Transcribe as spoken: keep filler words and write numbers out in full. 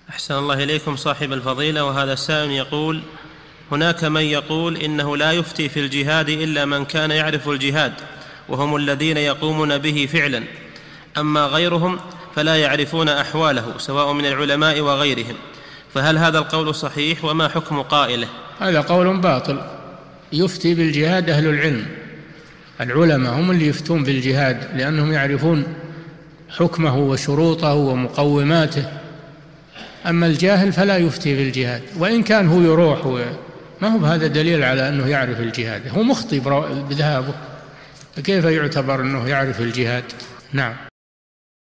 أحسن الله إليكم صاحب الفضيلة. وهذا السائل يقول: هناك من يقول إنه لا يفتي في الجهاد إلا من كان يعرف الجهاد، وهم الذين يقومون به فعلا، أما غيرهم فلا يعرفون أحواله سواء من العلماء وغيرهم، فهل هذا القول صحيح وما حكم قائله؟ هذا قول باطل. يفتي بالجهاد أهل العلم، العلماء هم اللي يفتون بالجهاد لأنهم يعرفون حكمه وشروطه ومقوماته، أما الجاهل فلا يفتي بالجهاد، وإن كان هو يروح، ما هو هذا دليل على أنه يعرف الجهاد، هو مخطئ بذهابه، فكيف يعتبر أنه يعرف الجهاد؟ نعم.